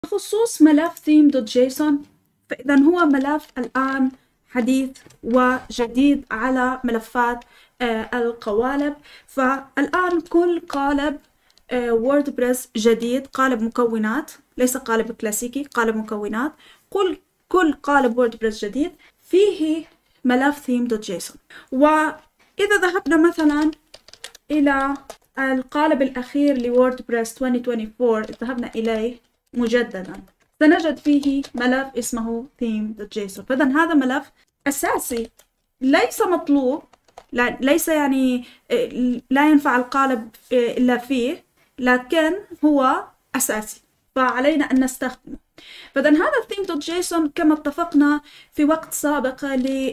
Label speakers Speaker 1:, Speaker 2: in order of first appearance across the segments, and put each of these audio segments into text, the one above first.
Speaker 1: بخصوص ملف theme.json، فإذا هو ملف الآن حديث وجديد على ملفات القوالب. فالآن كل قالب ووردبريس جديد، قالب مكونات، ليس قالب كلاسيكي، قالب مكونات، كل قالب ووردبريس جديد فيه ملف theme.json. وإذا ذهبنا مثلا إلى القالب الأخير لووردبريس 2024، ذهبنا إليه مجددا، سنجد فيه ملف اسمه theme.json. فإذا هذا ملف أساسي ليس مطلوب، ليس يعني لا ينفع القالب إلا فيه، لكن هو أساسي فعلينا أن نستخدمه. فإذا هذا theme.json كما اتفقنا في وقت سابق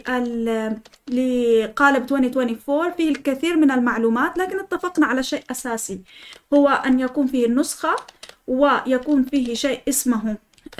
Speaker 1: لقالب 2024 فيه الكثير من المعلومات، لكن اتفقنا على شيء أساسي، هو أن يكون فيه النسخة ويكون فيه شيء اسمه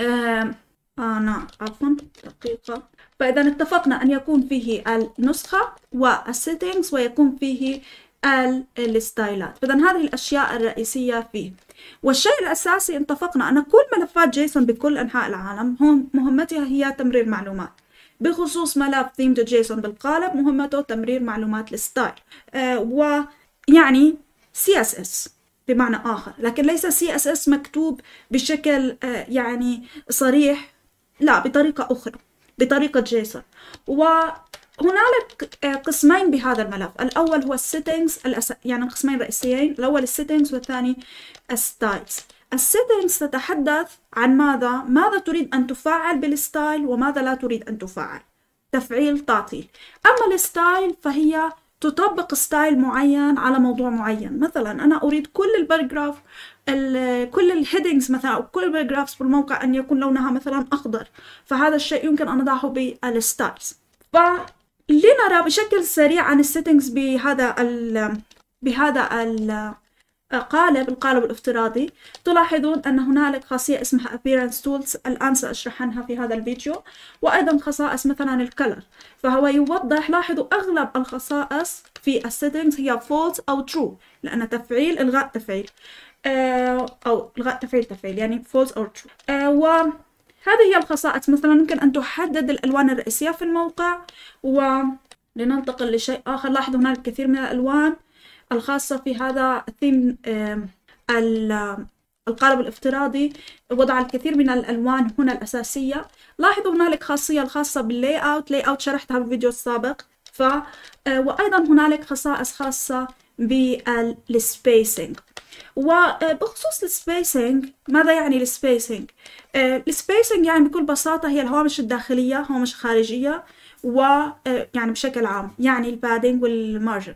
Speaker 1: دقيقة. فإذا اتفقنا أن يكون فيه النسخة والسيتنجز ويكون فيه الستايلات. فإذا هذه الأشياء الرئيسية فيه. والشيء الأساسي اتفقنا أن كل ملفات جيسون بكل أنحاء العالم مهمتها هي تمرير معلومات. بخصوص ملف theme.json بالقالب مهمته تمرير معلومات الستايل، ويعني CSS بمعنى آخر، لكن ليس CSS مكتوب بشكل يعني صريح، لا، بطريقة أخرى، بطريقة جيسون. وهنالك قسمين بهذا الملف، الأول هو السيتنجز، يعني قسمين رئيسيين، الأول السيتنجز والثاني الستايلز. السيتنجز تتحدث عن ماذا تريد أن تفعل بالستايل وماذا لا تريد أن تفعل، تفعيل تعطيل. أما الستايل فهي تطبق ستايل معين على موضوع معين. مثلا أنا أريد كل الباراجراف، كل الهيدنجز مثلا، أو كل الباراجرافز بالموقع أن يكون لونها مثلا أخضر، فهذا الشيء يمكن أن أضعه بالستايلز. فلنرى بشكل سريع عن السيتنجز بهذا القالب الافتراضي. تلاحظون أن هنالك خاصية اسمها appearance tools، الآن سأشرح عنها في هذا الفيديو، وأيضا خصائص مثلا الكلر، فهو يوضح. لاحظوا أغلب الخصائص في السيتنجز هي false أو true، لأن تفعيل إلغاء تفعيل، أو إلغاء تفعيل يعني false أو true. وهذه هي الخصائص. مثلا ممكن أن تحدد الألوان الرئيسية في الموقع. ولننتقل لشيء آخر، لاحظوا هنالك كثير من الألوان الخاصة في هذا الثيم. القالب الافتراضي وضع الكثير من الألوان هنا الأساسية. لاحظوا هنالك خاصية الخاصة باللاي اوت شرحتها بالفيديو السابق. وأيضا هنالك خصائص خاصة بالسبيسنج. وبخصوص السبيسنج، ماذا يعني السبيسنج؟ السبيسنج يعني بكل بساطة هي الهوامش الداخلية، هوامش خارجية، ويعني بشكل عام يعني البادنج والمارجن.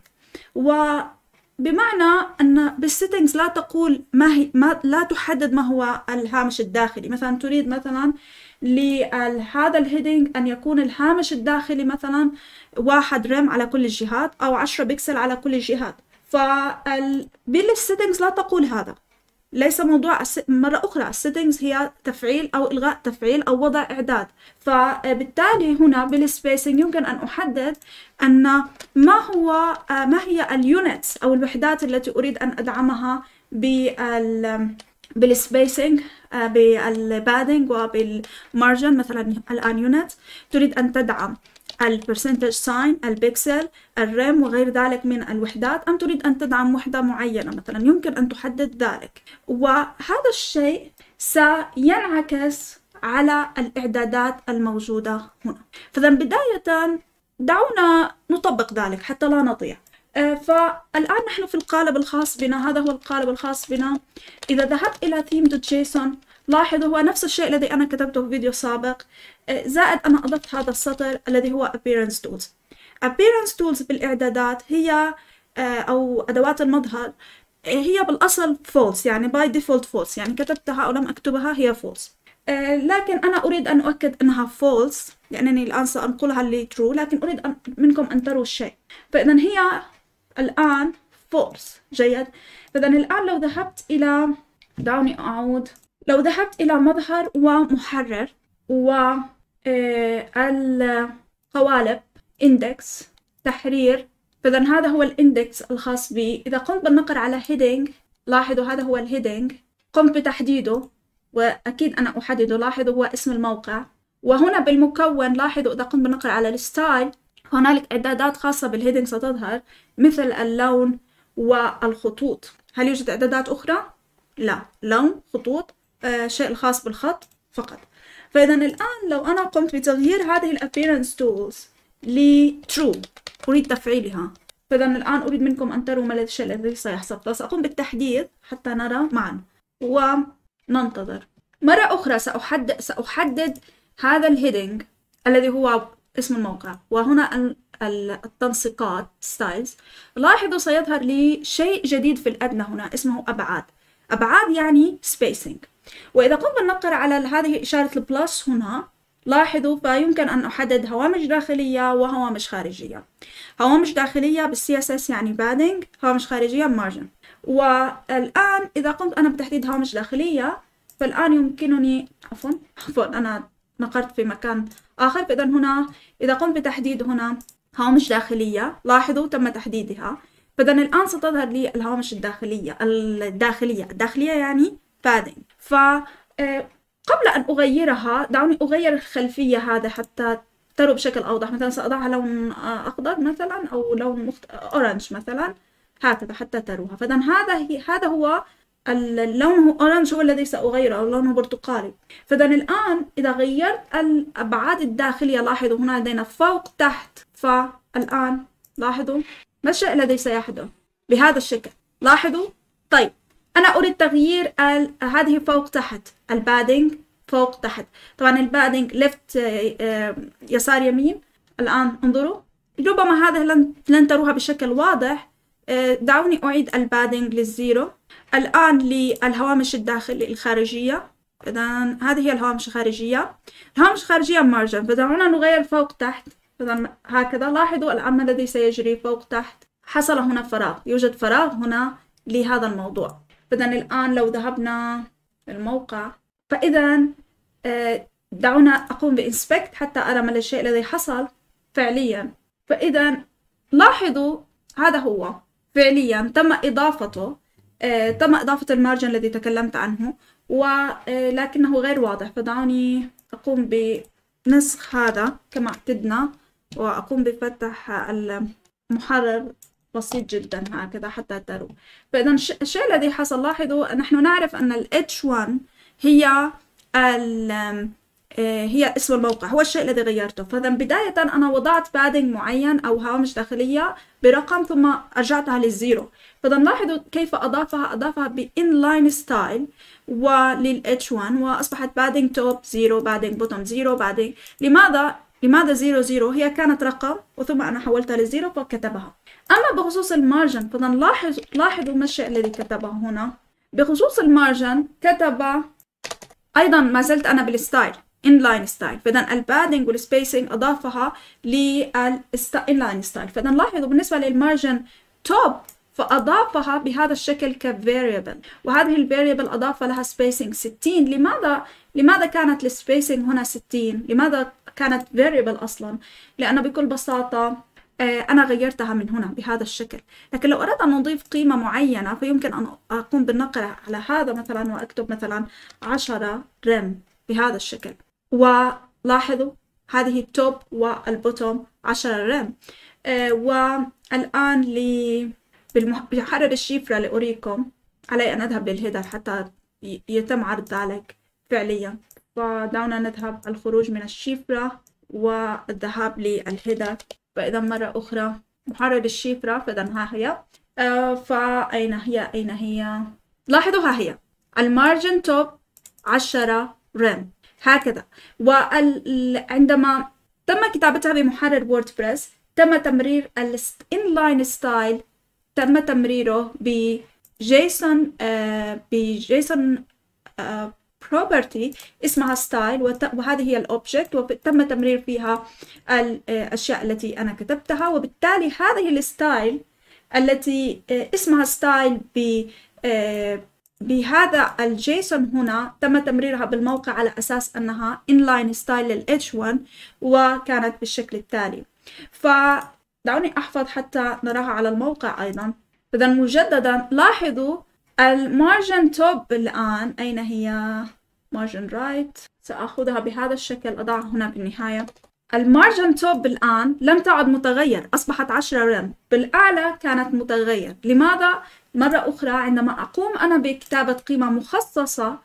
Speaker 1: وبمعنى أن بالسيتنجز لا تقول لا تحدد ما هو الهامش الداخلي. مثلا تريد مثلا لهذا الهيدنج أن يكون الهامش الداخلي مثلا 1 رم على كل الجهات أو 10 بكسل على كل الجهات. بالسيتنجز لا تقول هذا، ليس موضوع. مرة أخرى السيتنجز هي تفعيل أو إلغاء تفعيل أو وضع إعداد. فبالتالي هنا بالسبيسنج يمكن أن أحدد أن ما هي اليونتس أو الوحدات التي أريد أن أدعمها بالسبيسنج، بالبادنج وبالمارجن. مثلا الآن يونت تريد أن تدعم البرسنتج ساين، البكسل، الرم وغير ذلك من الوحدات، أم تريد أن تدعم وحدة معينة مثلا، يمكن أن تحدد ذلك. وهذا الشيء سينعكس على الإعدادات الموجودة هنا. فإذا بداية دعونا نطبق ذلك حتى لا نضيع. فالآن نحن في القالب الخاص بنا، هذا هو القالب الخاص بنا. إذا ذهبت إلى theme.json لاحظوا هو نفس الشيء الذي أنا كتبته في فيديو سابق، زائد أنا أضفت هذا السطر الذي هو appearance tools. appearance tools بالإعدادات هي أو أدوات المظهر هي بالأصل false، يعني by default false، يعني كتبتها أو لم أكتبها هي false. لكن أنا أريد أن أؤكد أنها false لأنني الآن سأنقلها ل true، لكن أريد منكم أن تروا الشيء. فإذا هي الآن false. جيد. فإذا الآن لو ذهبت إلى، دعوني أعود، لو ذهبت إلى مظهر ومحرر والقوالب index تحرير، فإذا هذا هو الاندكس الخاص بي. إذا قمت بالنقر على heading، لاحظوا هذا هو الهيدنج، قمت بتحديده وأكيد أنا أحدده. لاحظوا هو اسم الموقع. وهنا بالمكون لاحظوا إذا قمت بالنقر على الستايل هنالك إعدادات خاصة بالهيدنج ستظهر مثل اللون والخطوط. هل يوجد إعدادات أخرى؟ لا، لون، خطوط، شيء الخاص بالخط فقط. فإذا الآن لو أنا قمت بتغيير هذه ال appearance tools ل true أريد تفعيلها، فإذا الآن أريد منكم أن تروا ما الشيء الذي سيحصل. فسأقوم بالتحديث حتى نرى معا وننتظر. مرة أخرى سأحدد هذا الهيدنج الذي هو اسم الموقع، وهنا التنسيقات styles. لاحظوا سيظهر لي شيء جديد في الأدنى هنا اسمه أبعاد. أبعاد يعني spacing. وإذا قمت بالنقر على هذه إشارة البلس هنا لاحظوا فيمكن أن أحدد هوامش داخلية وهوامش خارجية. هوامش داخلية بالCSS يعني padding، هوامش خارجية margin. والآن إذا قمت أنا بتحديد هوامش داخلية فالآن يمكنني عفوا أنا نقرت في مكان آخر. فإذا هنا إذا قمت بتحديد هنا هوامش داخلية لاحظوا تم تحديدها. فإذا الآن ستظهر لي الهوامش الداخلية يعني padding. قبل أن أغيرها دعوني أغير الخلفية هذا حتى تروا بشكل أوضح. مثلا سأضعها لون أخضر مثلا أو لون أورنج مثلا هكذا حتى تروها. فإذا هذا هو اللون هو أورنج هو الذي سأغيره أو لونه برتقالي. فإذا الآن إذا غيرت الأبعاد الداخلية لاحظوا هنا لدينا فوق تحت. فالآن لاحظوا ما الشيء الذي سيحدث بهذا الشكل. لاحظوا طيب أنا أريد تغيير هذه فوق تحت البادنج فوق تحت. طبعا البادنج ليفت يسار يمين. الآن انظروا ربما هذا لن تروها بشكل واضح. دعوني أعيد البادنج للزيرو. الآن للهوامش الداخلية الخارجية. إذا هذه هي الهوامش الخارجية. الهوامش الخارجية مارجن. فدعونا نغير فوق تحت. إذا هكذا لاحظوا الآن ما الذي سيجري فوق تحت. حصل هنا فراغ. يوجد فراغ هنا لهذا الموضوع. فإذا الآن لو ذهبنا الموقع فإذا دعونا أقوم بإنسبكت حتى أرى ما الشيء الذي حصل فعليا. فإذا لاحظوا هذا هو فعليا تم إضافته. تم إضافة المارجن الذي تكلمت عنه ولكنه غير واضح. فدعوني أقوم بنسخ هذا كما اعتدنا وأقوم بفتح المحرر بسيط جدا هكذا حتى تروا. فإذا الشيء الذي حصل لاحظوا نحن نعرف أن ال H1 هي اسم الموقع هو الشيء الذي غيرته. فإذا بداية أنا وضعت بادنج معين أو هوامش داخلية برقم ثم رجعتها للزيرو. فإذا لاحظوا كيف أضافها بإنلاين ستايل ولل H1 وأصبحت بادنج توب زيرو بادنج بوتوم زيرو بادنج. لماذا زيرو زيرو؟ هي كانت رقم وثم أنا حولتها للزيرو فكتبها. أما بخصوص المارجن فإذا لاحظوا ما الشيء الذي كتبه هنا. بخصوص المارجن كتب أيضا ما زلت أنا بالستايل inline style. فإذا البادنج والسبيسنج أضافها للinline style. فإذا لاحظوا بالنسبة للمارجن توب فأضافها بهذا الشكل كفاريبل وهذه الفاريبل أضاف لها spacing 60. لماذا كانت السبيسنج هنا 60؟ لماذا كانت variable أصلا؟ لأن بكل بساطة أنا غيرتها من هنا بهذا الشكل. لكن لو أردت أن نضيف قيمة معينة فيمكن أن أقوم بالنقر على هذا مثلا وأكتب مثلا 10 رم بهذا الشكل. ولاحظوا هذه التوب والبوتوم 10 رم. والآن بمحرر الشفرة لأريكم علي أن أذهب للهيدر حتى يتم عرض ذلك فعليا. فدعونا نذهب الخروج من الشفرة والذهاب للهيدر. فإذا مرة أخرى محرر الشفرة. فإذا ها هي. أين هي؟ لاحظوا ها هي المارجن توب 10 رم هكذا. وعندما تم كتابتها بمحرر ووردبريس تم تمرير الانلاين ستايل تم تمريره بجيسون property اسمها ستايل وهذه هي الأوبجكت وتم تمرير فيها الأشياء التي أنا كتبتها. وبالتالي هذه الستايل التي اسمها ستايل بهذا الجيسون هنا تم تمريرها بالموقع على أساس أنها inline style لل H1 وكانت بالشكل التالي. فدعوني أحفظ حتى نراها على الموقع أيضا. إذا مجددا لاحظوا المارجن توب الآن أين هي؟ margin right سأخذها بهذا الشكل، أضعها هنا بالنهاية. المارجن توب الآن لم تعد متغير، أصبحت 10 رم، بالأعلى كانت متغير. لماذا؟ مرة أخرى عندما أقوم أنا بكتابة قيمة مخصصة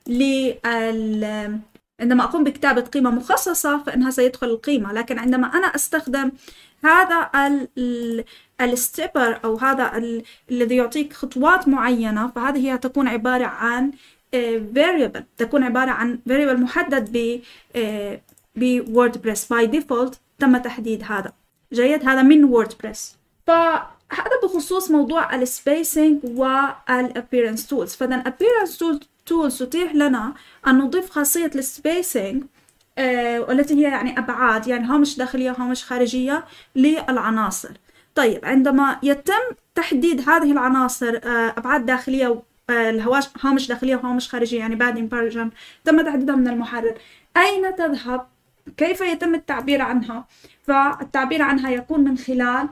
Speaker 1: عندما أقوم بكتابة قيمة مخصصة فإنها سيدخل القيمة، لكن عندما أنا أستخدم هذا الستيبر أو هذا الذي يعطيك خطوات معينة، فهذه هي تكون عبارة عن variable، تكون عبارة عن variable محدد بووردبريس باي ديفولت، تم تحديد هذا. جيد، هذا من ووردبريس. فهذا بخصوص موضوع السبيسنج والابيرنس تولز. فإذا appearance tools تتيح لنا أن نضيف خاصية السبيسنج والتي هي يعني أبعاد، يعني هامش داخلية وهامش خارجية للعناصر. طيب عندما يتم تحديد هذه العناصر أبعاد داخلية هامش داخلية وهامش خارجية، يعني padding margin تم تحديدها من المحرر، أين تذهب؟ كيف يتم التعبير عنها؟ فالتعبير عنها يكون من خلال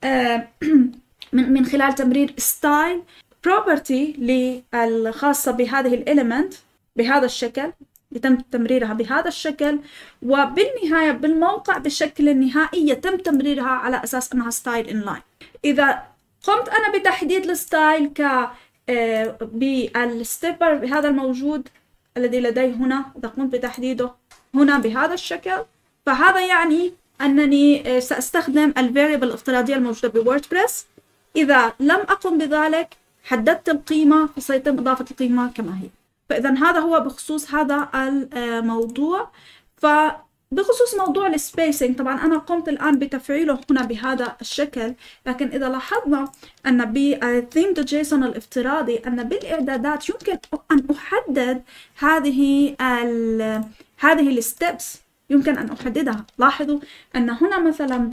Speaker 1: من خلال تمرير style property الخاصة بهذه الإليمنت بهذا الشكل، يتم تمريرها بهذا الشكل، وبالنهاية بالموقع بالشكل النهائي يتم تمريرها على أساس أنها style inline. إذا قمت أنا بتحديد الستايل بالستيبر بهذا الموجود الذي لدي هنا، إذا قمت بتحديده هنا بهذا الشكل، فهذا يعني أنني سأستخدم الفاريبل الافتراضية الموجودة بووردبريس. إذا لم أقم بذلك حددت القيمة فسيتم إضافة القيمة كما هي. فإذا هذا هو بخصوص هذا الموضوع. فبخصوص موضوع السبيسنج طبعا أنا قمت الآن بتفعيله هنا بهذا الشكل، لكن إذا لاحظنا أن بالtheme.json الافتراضي أن بالإعدادات يمكن أن أحدد هذه الستبس، يمكن أن أحددها. لاحظوا أن هنا مثلا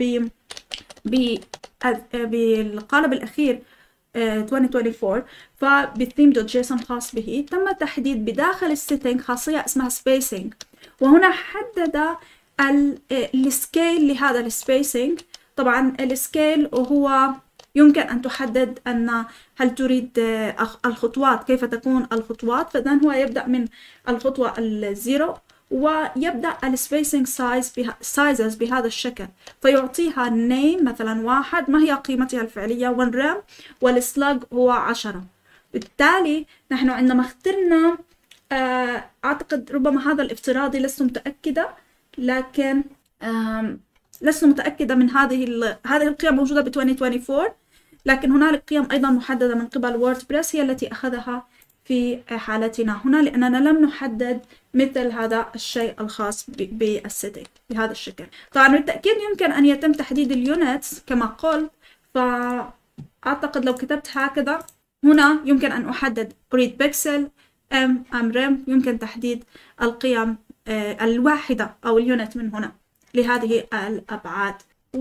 Speaker 1: بالقالب الأخير 2024 فبالtheme.json خاص به تم تحديد بداخل السيتنج خاصية اسمها spacing، وهنا حدد السكيل لهذا السبيسنج. طبعا السكيل هو يمكن أن تحدد أن هل تريد الخطوات، كيف تكون الخطوات، فإذن هو يبدأ من الخطوة الزيرو ويبدأ السبيسنج سايزز بهذا الشكل، فيعطيها name مثلا 1، ما هي قيمتها الفعلية 1 رام، والسلاج هو 10. بالتالي نحن عندما اخترنا أعتقد ربما هذا الافتراضي لست متأكدة، لكن لست متأكدة من هذه القيم موجودة ب 2024، لكن هنالك قيم أيضا محددة من قبل ووردبريس هي التي أخذها في حالتنا هنا، لأننا لم نحدد مثل هذا الشيء الخاص بالسيتنج بهذا الشكل. طبعا بالتأكيد يمكن أن يتم تحديد اليونتس كما قلت، فأعتقد لو كتبت هكذا هنا يمكن أن أحدد أريد بيكسل رم، يمكن تحديد القيم الواحدة أو اليونت من هنا لهذه الأبعاد.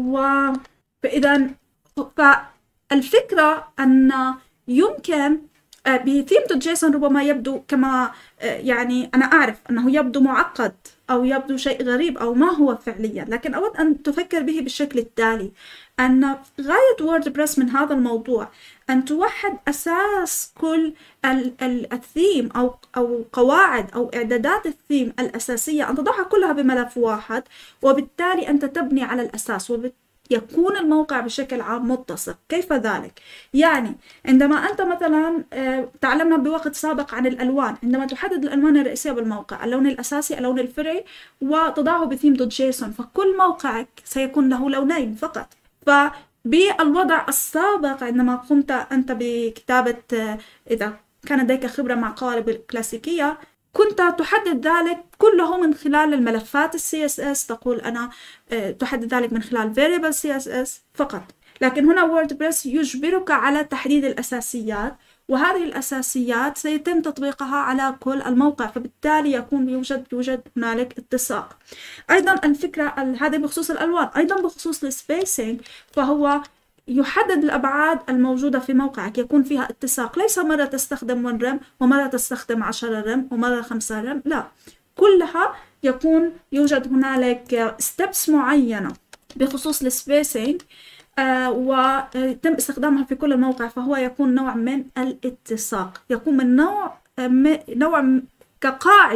Speaker 1: فالفكرة أن يمكن بtheme.json ربما يبدو كما يعني أنا أعرف أنه يبدو معقد أو يبدو شيء غريب أو ما هو فعليا، لكن أود أن تفكر به بالشكل التالي: أن غاية ووردبريس من هذا الموضوع أن توحد أساس كل الثيم أو قواعد أو إعدادات الثيم الأساسية، أن تضعها كلها بملف واحد، وبالتالي أنت تبني على الأساس يكون الموقع بشكل عام متصل. كيف ذلك؟ يعني عندما أنت مثلا تعلمنا بوقت سابق عن الألوان، عندما تحدد الألوان الرئيسية بالموقع، اللون الأساسي، اللون الفرعي، وتضعه بtheme.json، فكل موقعك سيكون له لونين فقط. فبالوضع السابق عندما قمت أنت بكتابة، إذا كان لديك خبرة مع قوالب الكلاسيكية، كنت تحدد ذلك كله من خلال الملفات CSS، تقول أنا تحدد ذلك من خلال variable CSS فقط. لكن هنا ووردبريس يجبرك على تحديد الأساسيات، وهذه الأساسيات سيتم تطبيقها على كل الموقع، فبالتالي يوجد هنالك اتساق. أيضا الفكرة هذه بخصوص الألوان، أيضا بخصوص السبيسنج، فهو يحدد الأبعاد الموجودة في موقعك، يكون فيها اتساق، ليس مرة تستخدم 1 رم ومرة تستخدم 10 رم ومرة 5 رم، لا، كلها يوجد هنالك ستبس معينة بخصوص السبيسنج ويتم استخدامها في كل الموقع، فهو يكون نوع من الاتساق، يكون من نوع كقاعدة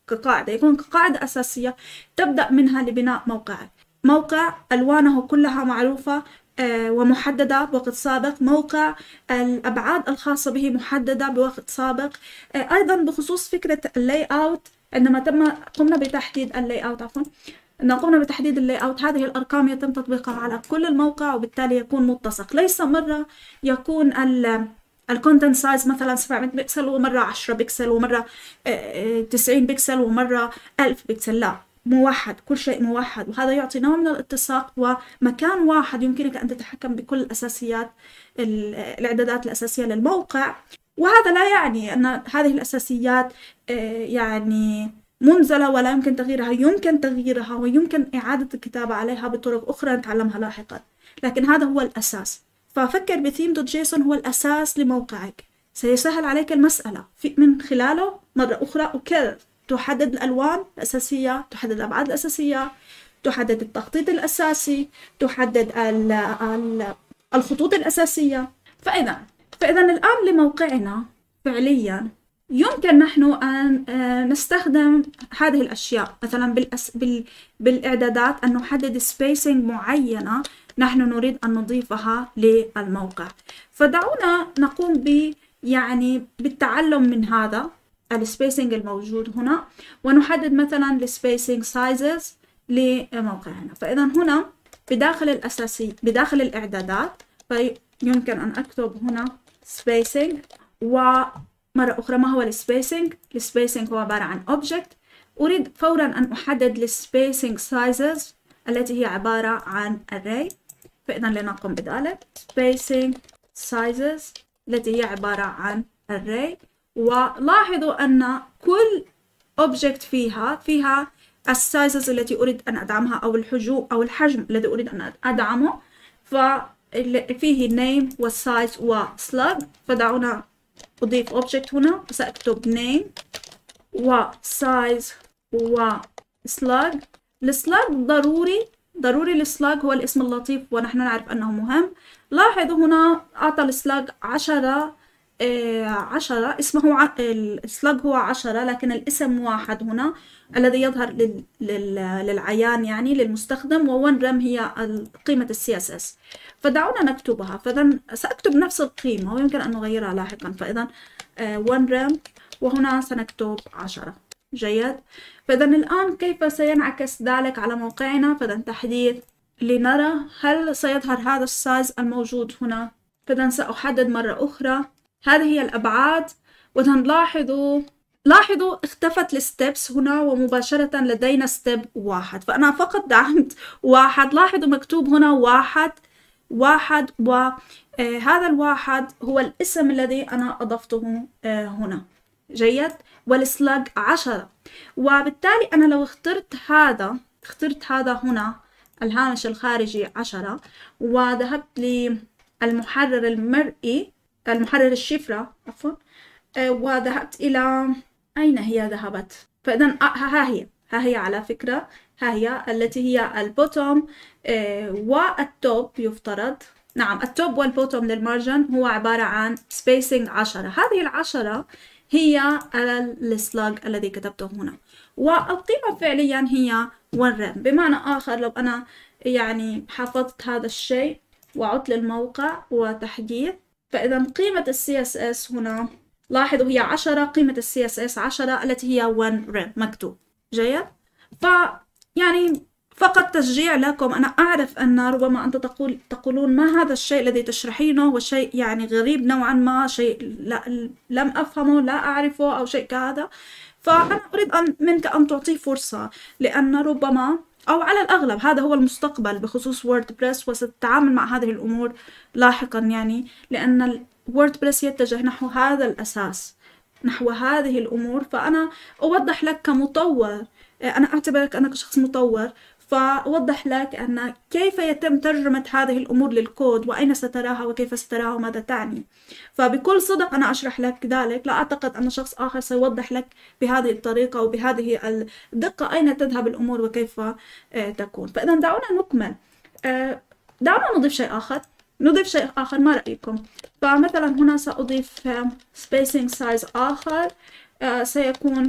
Speaker 1: كقاعدة، يكون كقاعدة أساسية تبدأ منها لبناء موقعك. موقع ألوانه كلها معروفة ومحددة بوقت سابق، موقع الأبعاد الخاصة به محددة بوقت سابق. أيضا بخصوص فكرة اللاي أوت، عندما قمنا بتحديد اللاي أوت قمنا بتحديد اللاي أوت، هذه الأرقام يتم تطبيقها على كل الموقع وبالتالي يكون متسق. ليس مرة يكون الكونتنت سايز مثلا 700 بكسل ومرة 10 بكسل ومرة 90 بكسل ومرة 1000 بكسل، لا، موحد، كل شيء موحد، وهذا يعطي نوع من الاتساق ومكان واحد يمكنك أن تتحكم بكل الأساسيات، الإعدادات الأساسية للموقع. وهذا لا يعني أن هذه الأساسيات يعني منزلة ولا يمكن تغييرها، يمكن تغييرها ويمكن إعادة الكتابة عليها بطرق أخرى نتعلمها لاحقا، لكن هذا هو الأساس. ففكر بثيم.json هو الأساس لموقعك، سيسهل عليك المسألة من خلاله مرة أخرى أكرر تحدد الألوان الأساسية، تحدد الأبعاد الأساسية، تحدد التخطيط الأساسي، تحدد الخطوط الأساسية. فإذا الآن لموقعنا فعليا يمكن نحن أن نستخدم هذه الأشياء، مثلا بالإعدادات أن نحدد سبيسنج معينة نحن نريد أن نضيفها للموقع. فدعونا نقوم بالتعلم من هذا السبيسنج الموجود هنا، ونحدد مثلا السبيسنج سايزز لموقعنا. فإذا هنا بداخل الإعدادات فيمكن أن أكتب هنا spacing. ومرة أخرى ما هو السبيسنج؟ السبيسنج هو عبارة عن object. أريد فورا أن أحدد السبيسنج sizes التي هي عبارة عن array. فإذا لنقوم بذلك spacing sizes التي هي عبارة عن array. ولاحظوا أن كل object فيها السايزز التي أريد أن أدعمها أو الحجم الذي أريد أن أدعمه، ففيه name والsize وslug. فدعونا أضيف object هنا، سأكتب name وsize وslug. الslug ضروري السلاج هو الاسم اللطيف ونحن نعرف أنه مهم. لاحظوا هنا أعطى السلاج 10 اسمه السلاج هو 10، لكن الاسم 1 هنا الذي يظهر للعيان يعني للمستخدم، و1 رم هي قيمة CSS. فدعونا نكتبها. فإذا سأكتب نفس القيمة ويمكن أن نغيرها لاحقا. فإذا 1 رم وهنا سنكتب 10. جيد. فإذا الآن كيف سينعكس ذلك على موقعنا؟ فإذا تحديث لنرى هل سيظهر هذا السايز الموجود هنا. فإذا سأحدد مرة أخرى هذه هي الأبعاد. لاحظوا اختفت الستبس هنا ومباشرة لدينا ستيب 1. فأنا فقط دعمت 1. لاحظوا مكتوب هنا 1 وهذا 1 هو الاسم الذي أنا أضفته هنا. جيد. والسلاج 10. وبالتالي أنا لو اخترت هذا هنا الهامش الخارجي 10 وذهبت للمحرر المرئي، المحرر الشفرة عفوا، وذهبت إلى أين هي ذهبت؟ فإذا ها هي على فكرة، ها هي التي هي البوتوم والتوب يفترض. نعم، التوب والبوتوم للمارجن هو عبارة عن spacing 10. هذه 10 هي السلاج الذي كتبته هنا، والقيمة فعليا هي 1 رم. بمعنى آخر لو أنا يعني حفظت هذا الشيء وعدت للموقع وتحديث، فإذا قيمة CSS هنا لاحظوا هي 10، قيمة CSS 10 التي هي 1 رم مكتوب. جيد. يعني فقط تشجيع لكم. أنا أعرف أن ربما أنت تقولون ما هذا الشيء الذي تشرحينه، وشيء يعني غريب نوعا ما، شيء لم أفهمه، لا أعرفه أو شيء كهذا. فأنا أريد منك أن تعطيه فرصة، لأن ربما أو على الأغلب هذا هو المستقبل بخصوص ووردبريس، وستتعامل مع هذه الأمور لاحقا يعني، لأن الووردبريس يتجه نحو هذا الأساس، نحو هذه الأمور. فأنا أوضح لك كمطور، أنا أعتبرك أنك شخص مطور، فأوضح لك أن كيف يتم ترجمة هذه الأمور للكود، وأين ستراها وكيف ستراها وماذا تعني. فبكل صدق أنا أشرح لك ذلك. لا أعتقد أن شخص آخر سيوضح لك بهذه الطريقة وبهذه الدقة أين تذهب الأمور وكيف تكون. فإذا دعونا نكمل. دعونا نضيف شيء آخر. ما رأيكم؟ فمثلا هنا سأضيف spacing size آخر، سيكون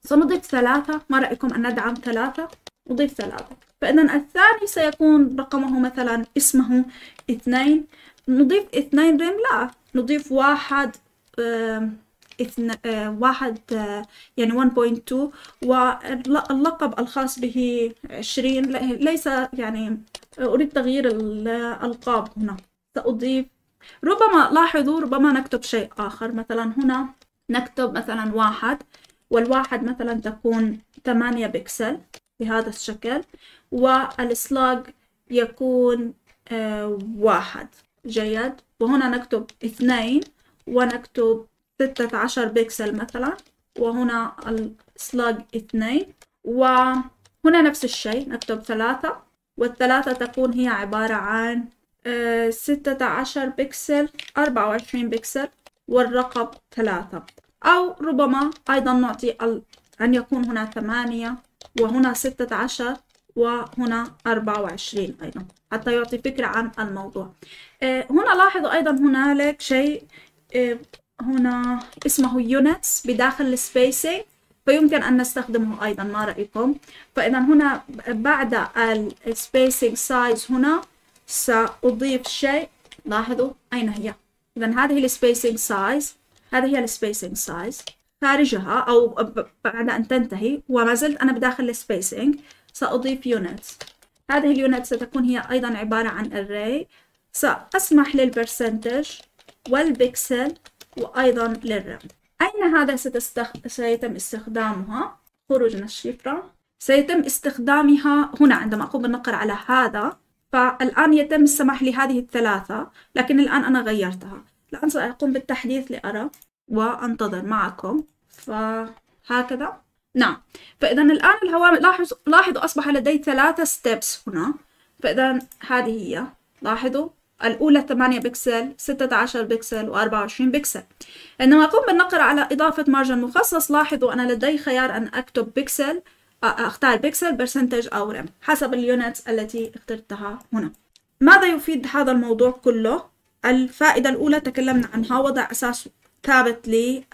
Speaker 1: سنضيف 3. ما رأيكم أن ندعم 3؟ نضيف 3. فإذا الثاني سيكون رقمه مثلا اسمه 2. نضيف 2 ريم؟ لا، نضيف 1 يعني 1.2 واللقب الخاص به 20. ليس يعني أريد تغيير الألقاب هنا. سأضيف ربما، لاحظوا ربما نكتب شيء آخر. مثلا هنا نكتب مثلا 1 والواحد مثلا تكون 8 بكسل بهذا الشكل، والسلاج يكون 1. جيد. وهنا نكتب 2 ونكتب 16 بكسل مثلا، وهنا السلاج 2، وهنا نفس الشيء نكتب 3، والثلاثة تكون هي عبارة عن 16 بكسل 24 بكسل والرقم 3. أو ربما أيضا نعطي أن يكون هنا 8 وهنا 16 وهنا 24 أيضا، حتى يعطي فكرة عن الموضوع. هنا لاحظوا أيضا هنالك شيء هنا اسمه units بداخل السبيسينج، فيمكن أن نستخدمه أيضا. ما رأيكم؟ فإذا هنا بعد السبيسينج سايز هنا سأضيف شيء. لاحظوا أين هي؟ إذا هذه السبيسينج سايز، هذه هي السبيسينج سايز. خارجها أو بعد أن تنتهي وما زلت أنا بداخل السبيسينج سأضيف units. هذه اليونتس ستكون هي أيضا عبارة عن array. سأسمح للبرسنتج والبكسل وأيضا للرم. أين هذا سيتم استخدامها؟ خروج من الشفرة. سيتم استخدامها هنا عندما أقوم بالنقر على هذا. فالآن يتم السماح لهذه الثلاثة، لكن الآن أنا غيرتها. الآن سأقوم بالتحديث لأرى وأنتظر معكم. فهكذا. نعم. فإذا الآن الهوامش لاحظوا أصبح لدي 3 steps هنا. فإذا هذه هي. لاحظوا الأولى 8 بكسل 16 بكسل و24 بكسل. عندما أقوم بالنقر على إضافة مارجن مخصص، لاحظوا أنا لدي خيار أن أكتب بكسل، أختار بكسل برسنتج أو رم حسب اليونتس التي اخترتها هنا. ماذا يفيد هذا الموضوع كله؟ الفائدة الأولى تكلمنا عنها، وضع أساس ثابت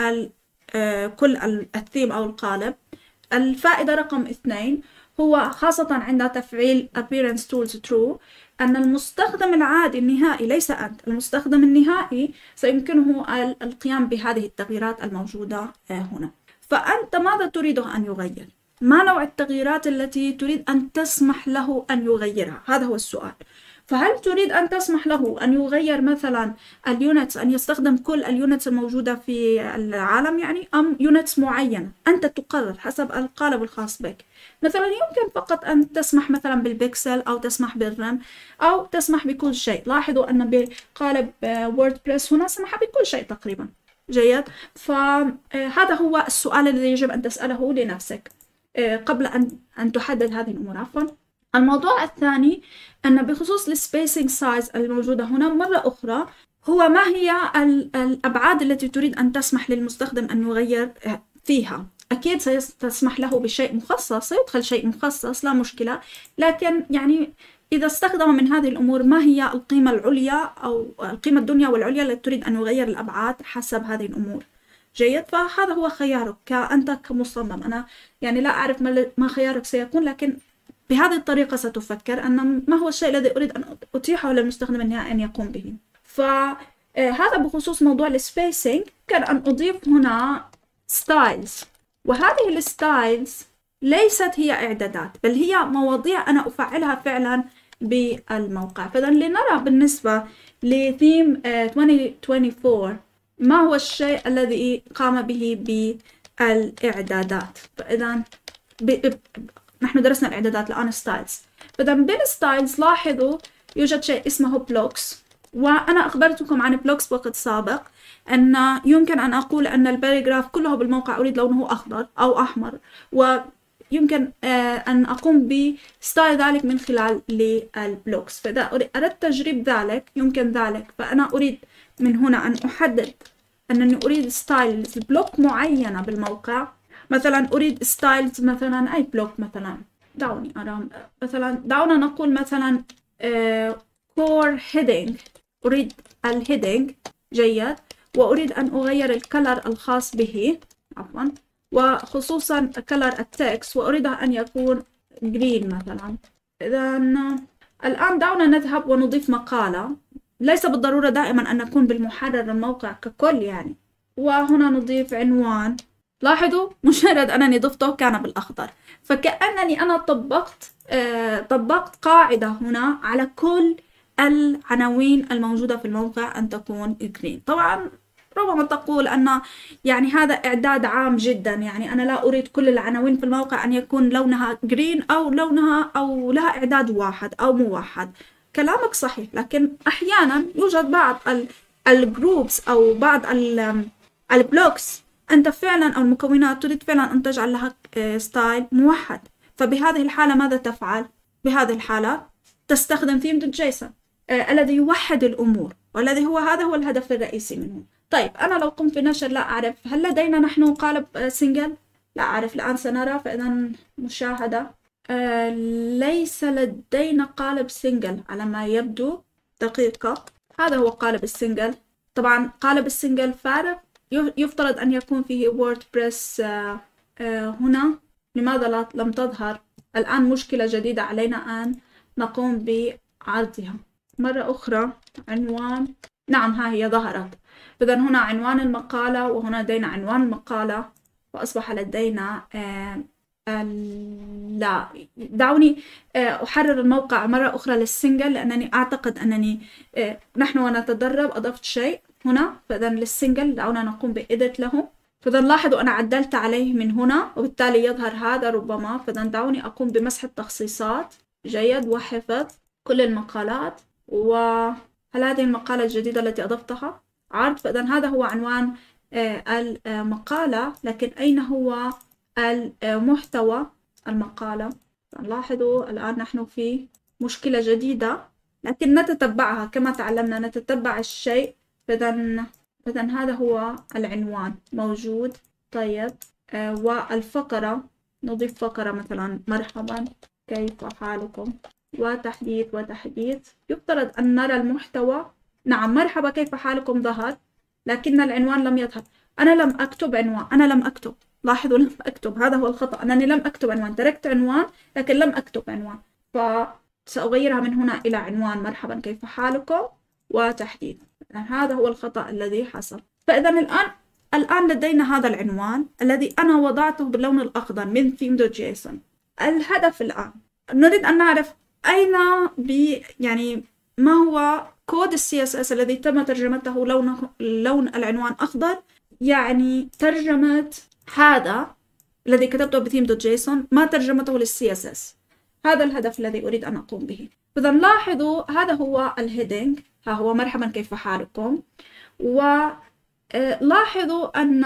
Speaker 1: لكل الثيم أو القالب. الفائدة رقم 2 هو خاصة عند تفعيل appearance tools true أن المستخدم العادي النهائي، ليس أنت، المستخدم النهائي سيمكنه القيام بهذه التغييرات الموجودة هنا. فأنت ماذا تريده أن يغير؟ ما نوع التغييرات التي تريد أن تسمح له أن يغيرها؟ هذا هو السؤال. فهل تريد أن تسمح له أن يغير مثلا اليونتس، أن يستخدم كل اليونتس الموجودة في العالم يعني، أم يونتس معينة؟ أنت تقرر حسب القالب الخاص بك. مثلا يمكن فقط أن تسمح مثلا بالبكسل أو تسمح بالرم أو تسمح بكل شيء. لاحظوا أن بقالب ووردبريس هنا سمح بكل شيء تقريبا. جيد. فهذا هو السؤال الذي يجب أن تسأله لنفسك قبل أن تحدد هذه الأمور. عفوا. الموضوع الثاني أن بخصوص السبيسينج سايز الموجودة هنا مرة أخرى، هو ما هي الأبعاد التي تريد أن تسمح للمستخدم أن يغير فيها. أكيد سيسمح له بشيء مخصص، سيدخل شيء مخصص لا مشكلة، لكن يعني إذا استخدم من هذه الأمور ما هي القيمة العليا أو القيمة الدنيا والعليا التي تريد أن يغير الأبعاد حسب هذه الأمور. جيد. فهذا هو خيارك أنت كمصمم. أنا يعني لا أعرف ما خيارك سيكون، لكن بهذه الطريقة ستفكر أن ما هو الشيء الذي أريد أن أتيحه للمستخدم النهائي أن يقوم به. فهذا بخصوص موضوع السبيسينج. كان أن أضيف هنا ستايلز، وهذه الستايلز ليست هي إعدادات، بل هي مواضيع أنا أفعلها فعلا بالموقع. فإذا لنرى بالنسبة لثيم 2024 ما هو الشيء الذي قام به بالإعدادات. فإذا نحن درسنا الإعدادات، الآن ستايلز. فإذا بالستايلز لاحظوا يوجد شيء اسمه بلوكس، وأنا أخبرتكم عن بلوكس بوقت سابق أن يمكن أن أقول أن الباراجراف كله بالموقع أريد لونه أخضر أو أحمر، ويمكن أن أقوم بستايل ذلك من خلال البلوكس. فإذا أردت تجريب ذلك يمكن ذلك. فأنا أريد من هنا أن أحدد أنني أريد ستايلز بلوك معينة بالموقع. مثلا أريد ستايلز مثلا أي بلوك، مثلا دعوني أرى مثلا دعونا نقول مثلا core heading. أريد الهيدنج. جيد. وأريد أن أغير الكلر الخاص به. عفوا. وخصوصا color التكست وأريده أن يكون green مثلا. إذا الآن دعونا نذهب ونضيف مقالة، ليس بالضرورة دائما أن نكون بالمحرر الموقع ككل يعني. وهنا نضيف عنوان، لاحظوا مجرد أنني ضفته كان بالأخضر، فكأنني أنا طبقت قاعدة هنا على كل العناوين الموجودة في الموقع أن تكون جرين. طبعا ربما تقول أن يعني هذا إعداد عام جدا، يعني أنا لا أريد كل العناوين في الموقع أن يكون لونها جرين أو لها إعداد واحد أو موحد. كلامك صحيح، لكن أحيانا يوجد بعض الجروبس أو بعض البلوكس أنت فعلا أو المكونات تريد فعلا أن تجعل لها ستايل موحد، فبهذه الحالة ماذا تفعل؟ بهذه الحالة تستخدم theme.json الذي يوحد الأمور، والذي هذا هو الهدف الرئيسي منه. طيب أنا لو قمت بنشر لا أعرف هل لدينا نحن قالب سنجل؟ لا أعرف، الآن سنرى. فإذا مشاهدة، ليس لدينا قالب سنجل على ما يبدو. دقيقة، هذا هو قالب السنجل. طبعا قالب السنجل فارغ، يفترض أن يكون فيه ووردبريس هنا. لماذا لم تظهر؟ الآن مشكلة جديدة علينا أن نقوم بعرضها مرة أخرى. عنوان، نعم ها هي ظهرت. إذن هنا عنوان المقالة، وهنا لدينا عنوان المقالة، وأصبح لدينا لا، دعوني أحرر الموقع مرة أخرى للسنجل، لأنني أعتقد أنني نحن ونتدرب أضفت شيء هنا. فإذن للسنجل دعونا نقوم بإيديت له. فإذن لاحظوا أنا عدلت عليه من هنا، وبالتالي يظهر هذا ربما. فإذن دعوني أقوم بمسح التخصيصات. جيد، وحفظ كل المقالات. وهل هذه المقالة الجديدة التي أضفتها؟ عرض. فإذن هذا هو عنوان المقالة، لكن أين هو المحتوى المقالة؟ لاحظوا الآن نحن في مشكلة جديدة، لكن نتتبعها كما تعلمنا، نتتبع الشيء. فإذن هذا هو العنوان موجود. طيب، والفقرة نضيف فقرة مثلا مرحبا كيف حالكم، وتحديث. يفترض أن نرى المحتوى. نعم، مرحبا كيف حالكم ظهر، لكن العنوان لم يظهر. أنا لم أكتب عنوان، أنا لم أكتب. لاحظوا لم أكتب، هذا هو الخطأ، أنني لم أكتب عنوان. تركت عنوان لكن لم أكتب عنوان، فسأغيرها من هنا إلى عنوان مرحبا كيف حالكم وتحديث. هذا هو الخطأ الذي حصل. فإذا الآن لدينا هذا العنوان الذي أنا وضعته باللون الأخضر من theme.json. الهدف الآن نريد أن نعرف أين يعني ما هو كود CSS الذي تم ترجمته لون العنوان أخضر، يعني ترجمة هذا الذي كتبته بtheme.json ما ترجمته للCSS. هذا الهدف الذي أريد أن أقوم به. إذا لاحظوا هذا هو الهيدنج، ها هو مرحبا كيف حالكم. ولاحظوا أن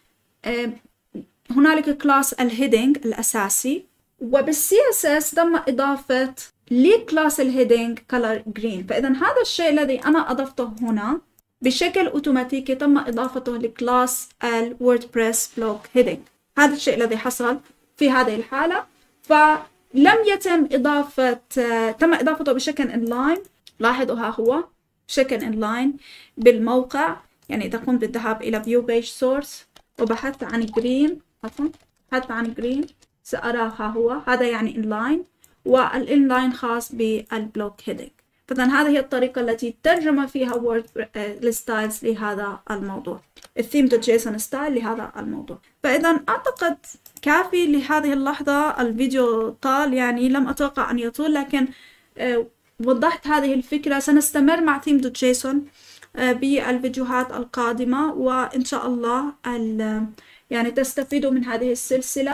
Speaker 1: هنالك كلاس الهيدنج الأساسي، وبالCSS تم إضافة لكلاس الهيدنج color green. فإذا هذا الشيء الذي أنا أضفته هنا بشكل أوتوماتيكي تم إضافته لكلاس الووردبريس بلوك هيدنج. هذا الشيء الذي حصل في هذه الحالة. فلم يتم تم إضافته بشكل inline. لاحظوا ها هو بشكل inline بالموقع. يعني إذا قمت بالذهاب إلى view page source وبحثت عن green، بحثت عن green سأراه ها هو، هذا يعني inline، والinline خاص بالبلوك هيدنج. فإذا هذه هي الطريقة التي ترجم فيها وورد الستايلز لهذا الموضوع، الtheme.json ستايل لهذا الموضوع. فإذا أعتقد كافي لهذه اللحظة. الفيديو طال، يعني لم أتوقع أن يطول، لكن وضحت هذه الفكرة. سنستمر مع theme.json بالفيديوهات القادمة، وإن شاء الله يعني تستفيدوا من هذه السلسلة.